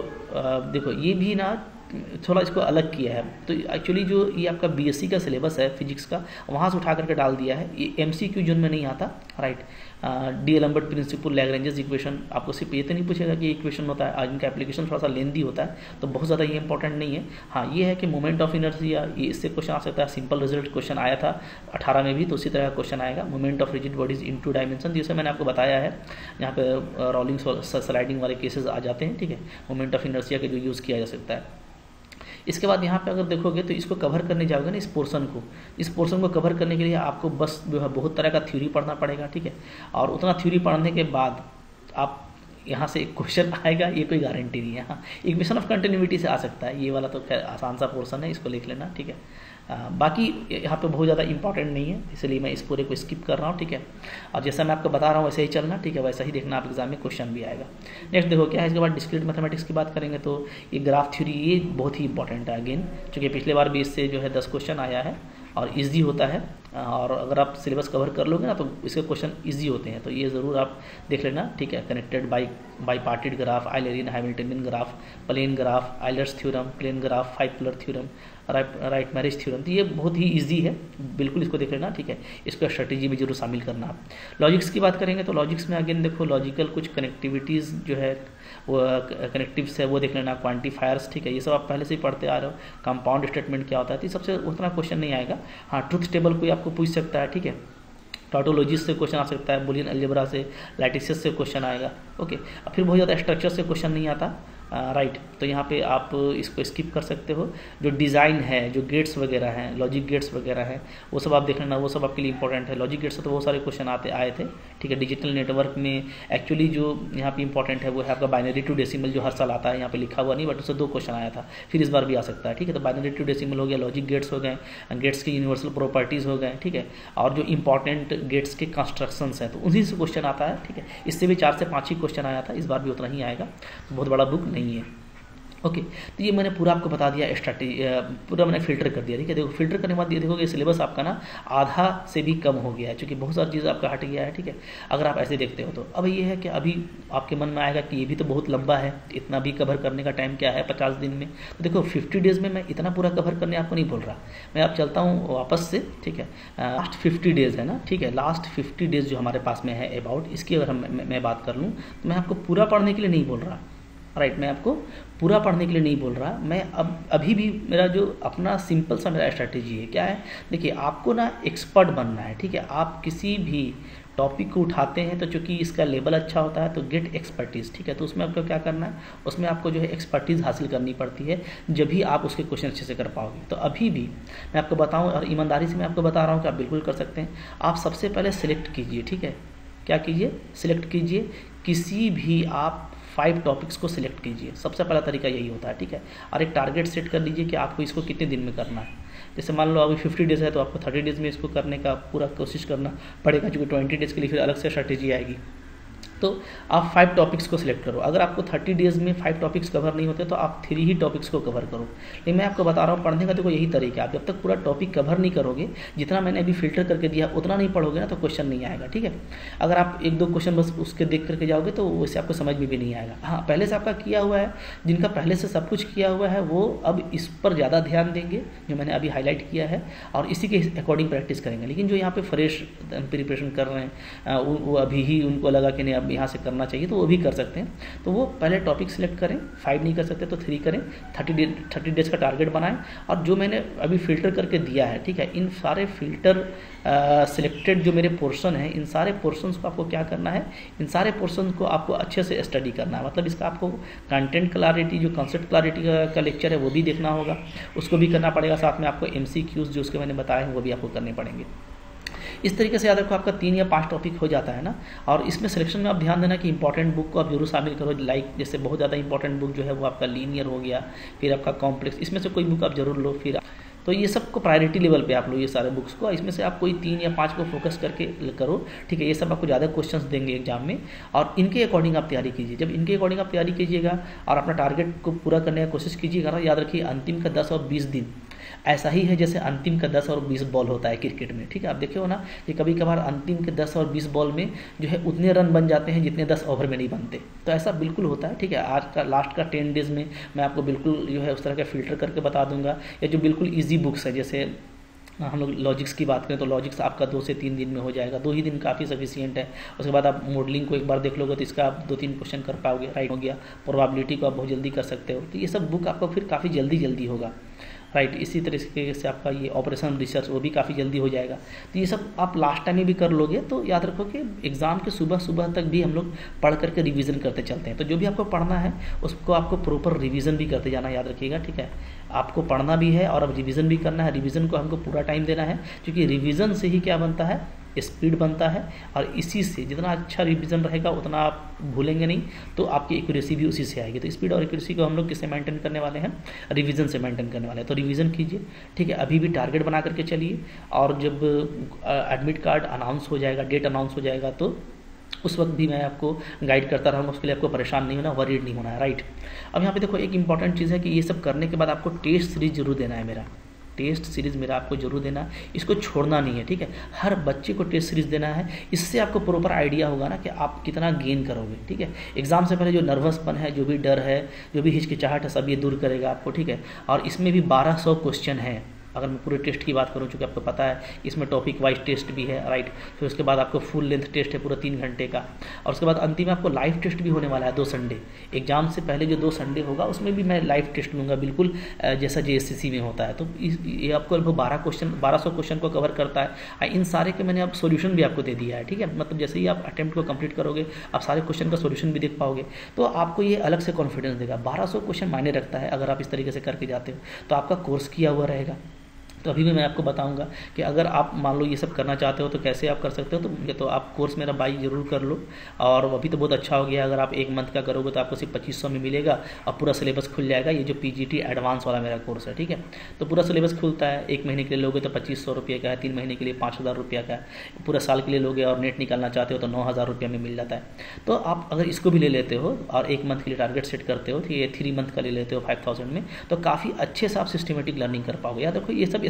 देखो ये भी ना थोड़ा इसको अलग किया है। तो एक्चुअली जो ये आपका बीएससी का सिलेबस है फिजिक्स का, वहाँ से उठा करके डाल दिया है। ये एमसीक्यू जोन में नहीं आता, right. D'Alembert principle, Lagrange's equation, आपको सिर्फ ये तो नहीं पूछेगा कि इक्वेशन होता है, आज इनका एप्लीकेशन थोड़ा सा लेंदी होता है, तो बहुत ज़्यादा ये इंपॉर्टेंट नहीं है। हाँ ये है कि मोमेंट ऑफ इनर्शिया, ये इससे क्वेश्चन आ सकता है। सिंपल रिजल्ट क्वेश्चन आया था 18 में भी, तो उसी तरह का क्वेश्चन आएगा। Moment of rigid bodies in 2 dimension, जैसे मैंने आपको बताया है, यहाँ पे रोलिंग स्लाइडिंग वाले केसेस आ जाते हैं, ठीक है। मोमेंट ऑफ इनर्शिया का जो यूज़ किया जा सकता है। इसके बाद यहाँ पे अगर देखोगे तो इसको कवर करने जाओगे ना, इस पोर्शन को कवर करने के लिए आपको बस जो है बहुत तरह का थ्योरी पढ़ना पड़ेगा, ठीक है। और उतना थ्योरी पढ़ने के बाद आप यहाँ से एक क्वेश्चन आएगा, ये कोई गारंटी नहीं है। हाँ, इक्वेशन ऑफ कंटिन्यूटी से आ सकता है, ये वाला तो खैर आसान सा पोर्शन है, इसको लिख लेना, ठीक है। बाकी यहाँ पे बहुत ज़्यादा इंपॉर्टेंट नहीं है, इसलिए मैं इस पूरे को स्किप कर रहा हूँ, ठीक है। और जैसा मैं आपको बता रहा हूँ वैसे ही चलना, ठीक है, वैसा ही देखना, आप एग्जाम में क्वेश्चन भी आएगा। नेक्स्ट देखो क्या है, इसके बाद डिस्क्रीट मैथमेटिक्स की बात करेंगे तो ये ग्राफ थ्योरी, ये बहुत ही इंपॉर्टेंट है अगेन, क्योंकि पिछले बार भी इससे जो है 10 क्वेश्चन आया है और ईजी होता है। और अगर आप सिलेबस कवर कर लोगे ना तो इसके क्वेश्चन इजी होते हैं, तो ये ज़रूर आप देख लेना, ठीक है। Connected bipartite graph, Eulerian Hamiltonian graph, plane graph, Euler's theorem, plane graph, 5 pillar theorem, right marriage theorem, तो ये बहुत ही इजी है, बिल्कुल इसको देख लेना, ठीक है। इसको स्ट्रेटेजी भी जरूर शामिल करना आप। लॉजिक्स की बात करेंगे तो लॉजिक्स में अगेन देखो लॉजिकल कुछ कनेक्टिविटीज़ जो है वो कनेक्टिव्स है वो देख लेना, क्वांटिफायर्स, ठीक है, ये सब आप पहले से ही पढ़ते आ रहे हो। कंपाउंड स्टेटमेंट क्या होता है, तो सबसे उतना क्वेश्चन नहीं आएगा। हाँ, ट्रुथ टेबल कोई आपको पूछ सकता है, ठीक है। टॉटोलॉजीज से क्वेश्चन आ सकता है, बुलियन अलजेब्रा से, लैटिसेस से क्वेश्चन आएगा, ओके। फिर बहुत ज़्यादा स्ट्रक्चर से क्वेश्चन नहीं आता, राइट। तो यहाँ पे आप इसको स्किप कर सकते हो। जो डिज़ाइन है, जो गेट्स वगैरह हैं, लॉजिक गेट्स वगैरह हैं, वो सब आप देख लेना, वो सब आपके लिए इंपॉर्टेंट है। लॉजिक गेट्स से तो बहुत सारे क्वेश्चन आए थे, ठीक है। डिजिटल नेटवर्क में एक्चुअली जो यहाँ पे इंपॉर्टेंट है वो है आपका बाइनरी टू डेसिमल, जो हर साल आता है, यहाँ पे लिखा हुआ नहीं बट उससे 2 क्वेश्चन आया था, फिर इस बार भी आ सकता है, ठीक है। तो बाइनरी टू डेसिमल हो गया, लॉजिक गेट्स हो गए, गेट्स के यूनिवर्सल प्रॉपर्टीज़ हो गए, ठीक है। और जो इंपॉर्टेंट गेट्स के कंस्ट्रक्शंस हैं तो उन्हीं से क्वेश्चन आता है, ठीक है। इससे भी 4 से 5 ही क्वेश्चन आया था, इस बार भी उतना ही आएगा, तो बहुत बड़ा बुक नहीं है, ओके। तो ये मैंने पूरा आपको बता दिया, स्ट्रैटेजी पूरा मैंने फिल्टर कर दिया, ठीक है। देखो फिल्टर करने के बाद ये देखोगे सिलेबस आपका ना आधा से भी कम हो गया है, क्योंकि बहुत सारी चीज़ आपका हट गया है, ठीक है। अगर आप ऐसे देखते हो तो अब ये है कि अभी आपके मन में आएगा कि ये भी तो बहुत लंबा है, इतना भी कवर करने का टाइम क्या है 50 दिन में। तो देखो 50 डेज़ में मैं इतना पूरा कवर करने आपको नहीं बोल रहा, मैं आप चलता हूँ वापस से, ठीक है। लास्ट 50 डेज़ है ना, ठीक है, लास्ट 50 डेज़ जो हमारे पास में है अबाउट, इसकी अगर मैं बात कर लूँ तो मैं आपको पूरा पढ़ने के लिए नहीं बोल रहा, राइट। मैं आपको पूरा पढ़ने के लिए नहीं बोल रहा, मैं अभी भी मेरा जो अपना सिंपल सा मेरा स्ट्रैटेजी है क्या है, देखिए आपको ना एक्सपर्ट बनना है, ठीक है। आप किसी भी टॉपिक को उठाते हैं तो चूंकि इसका लेवल अच्छा होता है तो गेट एक्सपर्टीज़, ठीक है। तो उसमें आपको क्या करना है, उसमें आपको जो है एक्सपर्टीज़ हासिल करनी पड़ती है, जब भी आप उसके क्वेश्चन अच्छे से कर पाओगे। तो अभी भी मैं आपको बताऊं और ईमानदारी से मैं आपको बता रहा हूं कि आप बिल्कुल कर सकते हैं। आप सबसे पहले सिलेक्ट कीजिए, ठीक है। क्या कीजिए, सिलेक्ट कीजिए किसी भी आप 5 टॉपिक्स को सिलेक्ट कीजिए, सबसे पहला तरीका यही होता है, ठीक है। और एक टारगेट सेट कर लीजिए कि आपको इसको कितने दिन में करना है। जैसे मान लो अभी 50 डेज़ है तो आपको 30 डेज़ में इसको करने का पूरा कोशिश करना पड़ेगा, क्योंकि 20 डेज़ के लिए फिर अलग से स्ट्रैटेजी आएगी। तो आप 5 टॉपिक्स को सिलेक्ट करो। अगर आपको 30 डेज़ में 5 टॉपिक्स कवर नहीं होते तो आप 3 ही टॉपिक्स को कवर करो। लेकिन मैं आपको बता रहा हूँ पढ़ने का देखो यही तरीका है, आप जब तक पूरा टॉपिक कवर नहीं करोगे, जितना मैंने अभी फिल्टर करके दिया उतना नहीं पढ़ोगे ना तो क्वेश्चन नहीं आएगा, ठीक है। अगर आप 1-2 क्वेश्चन बस उसके देख करके जाओगे तो वैसे आपको समझ में भी नहीं आएगा। हाँ, पहले से आपका किया हुआ है, जिनका पहले से सब कुछ किया हुआ है वो अब इस पर ज़्यादा ध्यान देंगे जो मैंने अभी हाईलाइट किया है, और इसी के अकॉर्डिंग प्रैक्टिस करेंगे। लेकिन जो यहाँ पे फ्रेश प्रिपरेशन कर रहे हैं वो अभी ही उनको लगा कि नहीं अब यहाँ से करना चाहिए तो वो भी कर सकते हैं। तो वो पहले टॉपिक सिलेक्ट करें, 5 नहीं कर सकते तो 3 करें, 30 डेज़ का टारगेट बनाएं। और जो मैंने अभी फिल्टर करके दिया है, ठीक है, इन सारे फिल्टर सिलेक्टेड जो मेरे पोर्शन है, इन सारे पोर्शंस को आपको क्या करना है, इन सारे पोर्शन को आपको अच्छे से स्टडी करना है। मतलब इसका आपको कंटेंट क्लैरिटी, जो कॉन्सेप्ट क्लैरिटी का लेक्चर है वो भी देखना होगा, उसको भी करना पड़ेगा। साथ में आपको MCQs जो उसके मैंने बताए हैं वो भी आपको करने पड़ेंगे। इस तरीके से याद रखो आपका 3 या 5 टॉपिक हो जाता है ना। और इसमें सिलेक्शन में आप ध्यान देना कि इंपॉर्टेंट बुक को आप जरूर शामिल करो। लाइक जैसे बहुत ज़्यादा इंपॉर्टेंट बुक जो है वो आपका लीनियर हो गया, फिर आपका कॉम्प्लेक्स, इसमें से कोई बुक आप जरूर लो। फिर तो ये सब को प्रायोरिटी लेवल पे आप लो ये सारे बुक्स को, इसमें से आप कोई 3 या 5 को फोकस करके करो, ठीक है। ये सब आपको ज़्यादा क्वेश्चंस देंगे एग्जाम में, और इनके अकॉर्डिंग आप तैयारी कीजिए। जब इनके अकॉर्डिंग आप तैयारी कीजिएगा और अपना टारगेट को पूरा करने की कोशिश कीजिएगा ना, याद रखिए अंतिम का 10 और 20 दिन ऐसा ही है जैसे अंतिम का 10 और 20 बॉल होता है क्रिकेट में, ठीक है। आप देखे हो ना कि कभी कभार अंतिम के 10 और 20 बॉल में जो है उतने रन बन जाते हैं जितने 10 ओवर में नहीं बनते। तो ऐसा बिल्कुल होता है, ठीक है। आज का लास्ट का 10 डेज़ में मैं आपको बिल्कुल जो है उस तरह का फिल्टर करके बता दूंगा, या जो बिल्कुल ईजी बुक्स है, जैसे हम लोग लॉजिक्स की बात करें तो लॉजिक्स आपका 2 से 3 दिन में हो जाएगा, 2 ही दिन काफ़ी सफिशिएंट है। उसके बाद आप मॉडलिंग को एक बार देख लोगे तो इसका आप 2-3 क्वेश्चन कर पाओगे, राइट हो गया। प्रोबेबिलिटी को आप बहुत जल्दी कर सकते हो, तो ये सब बुक आपका फिर काफ़ी जल्दी होगा, राइट। इसी तरीके से आपका ये ऑपरेशन रिसर्च वो भी काफ़ी जल्दी हो जाएगा। तो ये सब आप लास्ट टाइम में भी कर लोगे तो याद रखो कि एग्ज़ाम के सुबह तक भी हम लोग पढ़ करके रिवीजन करते चलते हैं। तो जो भी आपको पढ़ना है उसको आपको प्रॉपर रिवीजन भी करते जाना, याद रखिएगा, ठीक है। आपको पढ़ना भी है और अब रिवीजन भी करना है। रिवीजन को हमको पूरा टाइम देना है, क्योंकि रिवीजन से ही क्या बनता है, स्पीड बनता है। और इसी से जितना अच्छा रिवीजन रहेगा उतना आप भूलेंगे नहीं, तो आपकी एक्यूरेसी भी उसी से आएगी। तो स्पीड और एक्यूरेसी को हम लोग किससे मेंटेन करने वाले हैं, रिवीजन से मेंटेन करने वाले हैं। तो रिवीजन कीजिए, ठीक है। अभी भी टारगेट बना करके चलिए, और जब एडमिट कार्ड अनाउंस हो जाएगा, डेट अनाउंस हो जाएगा, तो उस वक्त भी मैं आपको गाइड करता रहूँगा। उसके लिए आपको परेशान नहीं होना, वरीड नहीं होना है, राइट। अब यहाँ पे देखो एक इंपॉर्टेंट चीज़ है कि ये सब करने के बाद आपको टेस्ट सीरीज जरूर देना है। मेरा टेस्ट सीरीज़ मेरा आपको जरूर देना है, इसको छोड़ना नहीं है, ठीक है। हर बच्चे को टेस्ट सीरीज़ देना है, इससे आपको प्रॉपर आइडिया होगा ना कि आप कितना गेन करोगे, ठीक है। एग्जाम से पहले जो नर्वसपन है, जो भी डर है, जो भी हिचकिचाहट है, सब ये दूर करेगा आपको, ठीक है। और इसमें भी 1200 क्वेश्चन है। अगर मैं पूरे टेस्ट की बात करूं, चूँकि आपको पता है इसमें टॉपिक वाइज टेस्ट भी है, राइट। फिर उसके बाद आपको फुल लेंथ टेस्ट है पूरा 3 घंटे का, और उसके बाद अंतिम में आपको लाइव टेस्ट भी होने वाला है 2 संडे। एग्जाम से पहले जो 2 संडे होगा उसमें भी मैं लाइव टेस्ट लूँगा, बिल्कुल जैसा JSCC में होता है। तो ये आपको लगभग 1200 क्वेश्चन को कवर करता है। इन सारे के मैंने अब सोल्यूशन भी आपको दे दिया है, ठीक है। मतलब जैसे ही आप अटेम्प्ट को कंप्लीट करोगे आप सारे क्वेश्चन का सोल्यूशन भी देख पाओगे, तो आपको ये अलग से कॉन्फिडेंस देगा। 1200 क्वेश्चन मायने रखता है अगर आप इस तरीके से करके जाते हो, तो आपका कोर्स किया हुआ रहेगा। तो अभी भी मैं आपको बताऊंगा कि अगर आप मान लो ये सब करना चाहते हो तो कैसे आप कर सकते हो। तो आप कोर्स मेरा बाई जरूर कर लो, और अभी तो बहुत अच्छा हो गया। अगर आप 1 मंथ का करोगे तो आपको सिर्फ 2500 में मिलेगा और पूरा सिलेबस खुल जाएगा। ये जो PGT एडवांस वाला मेरा कोर्स है, ठीक है। तो पूरा सिलेबस खुलता है, 1 महीने के लिए लोगे तो 2500 रुपये का है, 3 महीने के लिए 5000 रुपये का है, पूरा साल के लिए लोगे और नेट निकालना चाहते हो तो 9000 रुपये में मिल जाता है। तो आप अगर इसको भी ले लेते हो और 1 मंथ के लिए टारगेट सेट करते हो, तो ये 3 मंथ का ले लेते हो 5000 में, तो काफ़ी अच्छे से आप सिस्टमेटिक लर्निंग कर पाओगे। याद रखो ये सब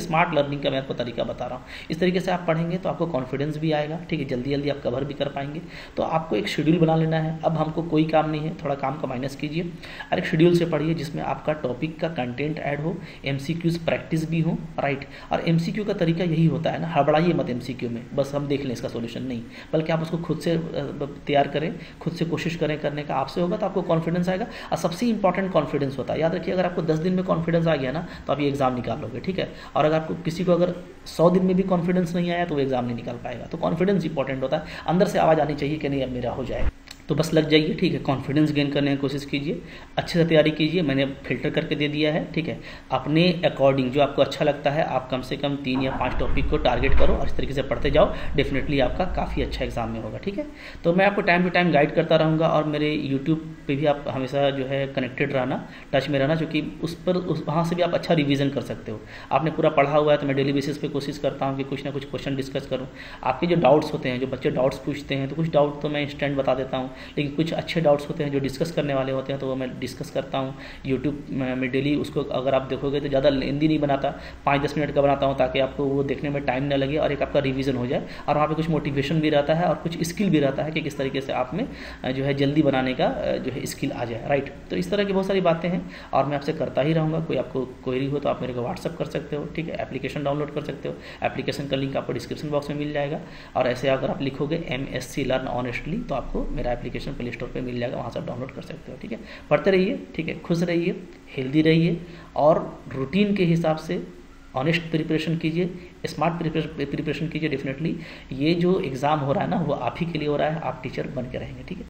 स्मार्ट लर्निंग का मैं आपको तरीका बता रहा हूँ। इस तरीके से आप पढ़ेंगे तो आपको कॉन्फिडेंस भी आएगा, ठीक है, जल्दी जल्दी आप कवर भी कर पाएंगे। तो आपको एक शेड्यूल बना लेना है। अब हमको कोई काम नहीं है, थोड़ा काम का माइनस कीजिए और एक शेड्यूल से पढ़िए जिसमें आपका टॉपिक का कंटेंट ऐड हो, MCQs प्रैक्टिस भी हो, राइट। और MCQ का तरीका यही होता है ना, हड़बड़ाइए मत MCQ में, बस हम देख लें इसका सोल्यूशन नहीं, बल्कि आप उसको खुद से तैयार करें, खुद से कोशिश करें करने का। आपसे होगा तो आपको कॉन्फिडेंस आएगा। और सबसे इंपॉर्टेंट कॉन्फिडेंस होता है, याद रखिए, अगर आपको 10 दिन में कॉन्फिडेंस आ गया ना तो आप ये एग्जाम निकाल लोगे, ठीक है। और अगर आपको किसी को अगर 100 दिन में भी कॉन्फिडेंस नहीं आया तो वो एग्जाम नहीं निकाल पाएगा। तो कॉन्फिडेंस इंपॉर्टेंट होता है, अंदर से आवाज़ आनी चाहिए कि नहीं अब मेरा हो जाए। तो बस लग जाइए, ठीक है, कॉन्फिडेंस गेन करने की कोशिश कीजिए, अच्छे से तैयारी कीजिए। मैंने फिल्टर करके दे दिया है, ठीक है। अपने अकॉर्डिंग जो आपको अच्छा लगता है आप कम से कम 3 या 5 टॉपिक को टारगेट करो और इस तरीके से पढ़ते जाओ, डेफिनेटली आपका काफ़ी अच्छा एग्जाम में होगा, ठीक है। तो मैं आपको टाइम टू टाइम गाइड करता रहूँगा और मेरे यूट्यूब पे भी आप हमेशा जो है कनेक्टेड रहना, टच में रहना, क्योंकि वहाँ से भी आप अच्छा रिवीजन कर सकते हो। आपने पूरा पढ़ा हुआ है तो मैं डेली बेसिस पे कोशिश करता हूँ कि कुछ ना कुछ क्वेश्चन डिस्कस करूँ। आपके जो डाउट्स होते हैं, जो बच्चे डाउट्स पूछते हैं, तो कुछ डाउट तो मैं इंस्टेंट बता देता हूँ, लेकिन कुछ अच्छे डाउट्स होते हैं जो डिस्कस करने वाले होते हैं तो वो मैं डिस्कस करता हूँ यूट्यूब में डेली। उसको अगर आप देखोगे तो ज़्यादा लेंदी नहीं बनाता, 5-10 मिनट का बनाता हूँ ताकि आपको वो देखने में टाइम ना लगे और एक आपका रिवीजन हो जाए। और वहाँ पे कुछ मोटिवेशन भी रहता है और कुछ स्किल भी रहता है कि किस तरीके से आप में जो है जल्दी बनाने का जो है स्किल आ जाए, राइट। तो इस तरह की बहुत सारी बातें हैं और मैं आपसे करता ही रहूँगा। कोई आपको क्वेरी हो तो आप मेरे को व्हाट्सअप कर सकते हो, ठीक है। एप्लीकेशन डाउनलोड कर सकते हो, एप्लीकेशन का लिंक आपको डिस्क्रिप्शन बॉक्स में मिल जाएगा। और ऐसे अगर आप लिखोगे MSc लर्न ऑनेस्टली तो आपको मेरा एप्लीकेशन प्ले स्टोर पर मिल जाएगा, वहाँ से आप डाउनलोड कर सकते हो, ठीक है। पढ़ते रहिए, ठीक है, खुश रहिए, हेल्दी रहिए और रूटीन के हिसाब से ऑनेस्ट प्रिपरेशन कीजिए, स्मार्ट प्रिपरेशन कीजिए। डेफिनेटली ये जो एग्ज़ाम हो रहा है ना वो आप ही के लिए हो रहा है, आप टीचर बन के रहेंगे, ठीक है।